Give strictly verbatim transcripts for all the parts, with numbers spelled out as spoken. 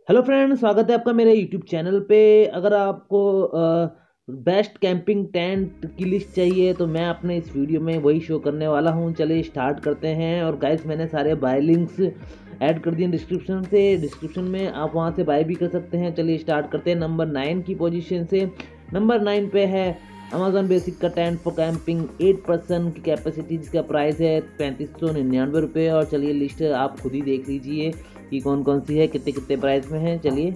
Hello friend, स्वागत है आपका मेरे यूट्यूब चैनल पे। अगर आपको बेस्ट कैंपिंग टेंट की लिस्ट चाहिए तो मैं अपने इस वीडियो में वही शो करने वाला हूँ। चलिए स्टार्ट करते हैं। और गाइस, मैंने सारे बाय लिंक्स ऐड कर दिए डिस्क्रिप्शन से डिस्क्रिप्शन में आप वहाँ से बाय भी कर सकते हैं। चलिए स्टार्ट करते हैं नंबर नाइन की पोजीशन से। नंबर नाइन पे है अमेजोन बेसिक का tent for camping eight person की कैपेसिटी, जिसका प्राइस है पैंतीस सौ निन्यानवे रुपये। और चलिए लिस्ट आप खुद ही देख लीजिए कि कौन कौन सी है, कितने कितने प्राइस में है। चलिए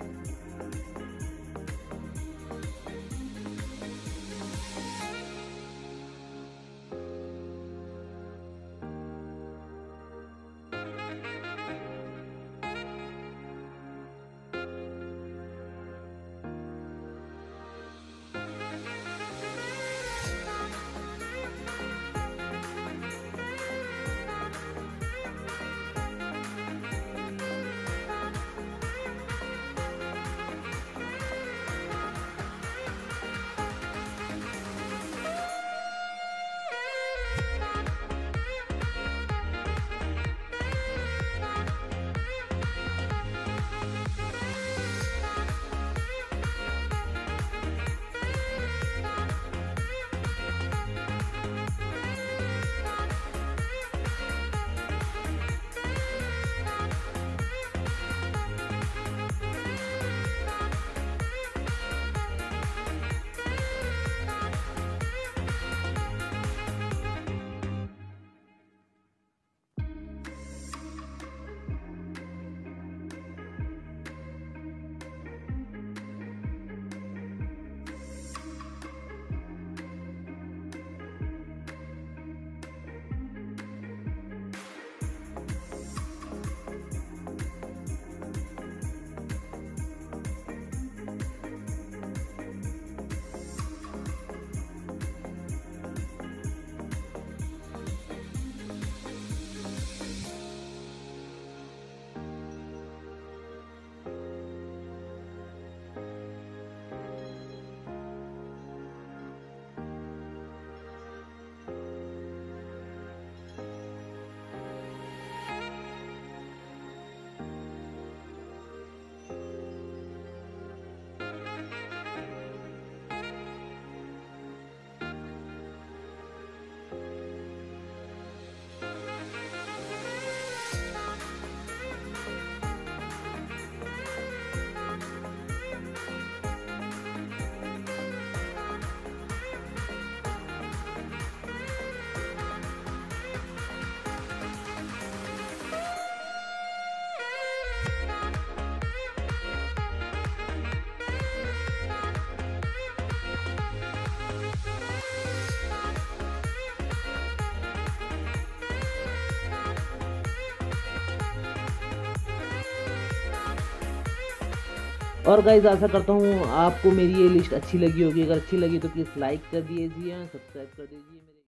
और गाइज, आशा करता हूँ आपको मेरी ये लिस्ट अच्छी लगी होगी। अगर अच्छी लगी तो प्लीज़ लाइक कर दीजिए, सब्सक्राइब कर दीजिए।